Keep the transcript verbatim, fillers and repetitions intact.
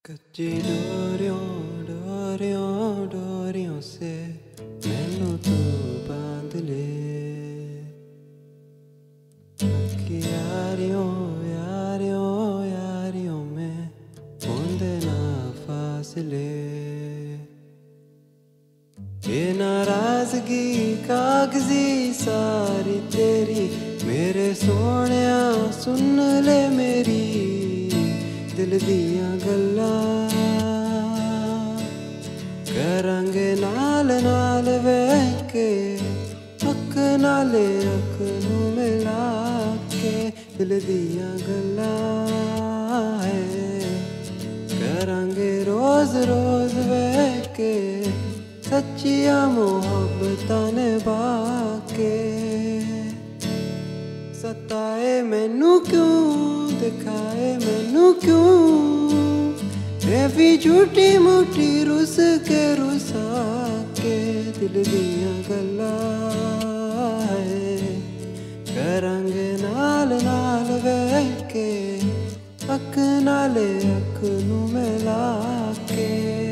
कच्ची डोरियों डोरियों डोरियों से मैनू तू बांध ले, कि यारियों यारियों यारियों में होंदे ना फासले। ये नाराजगी कागजी सारी तेरी, मेरे सोनिया सुन ले मेरी दिल दियां गल्लां। करांगे नाल नाल बह के अख नाले अख नू मिला के दिल दियां गल्लां है। करांगे रोज रोज बह के सच्चियां मोहब्बतां निभा के। सताए मैनू क्यों दिखाए मैनू क्यों, मैं भी झूठी मूठी रुस के रुसा के दिल दियां गल्लां है। करांगे नाल नाल बह के अख नाले अख नू मिला के।